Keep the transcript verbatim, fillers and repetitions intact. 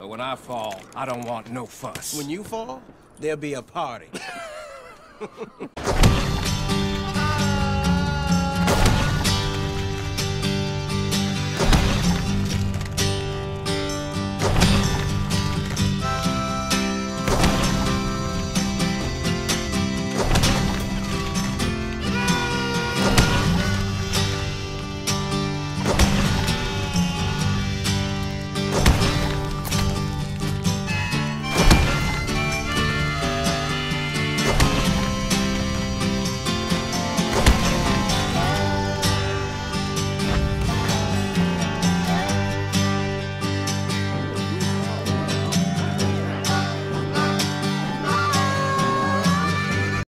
But when I fall, I don't want no fuss. When you fall, there'll be a party.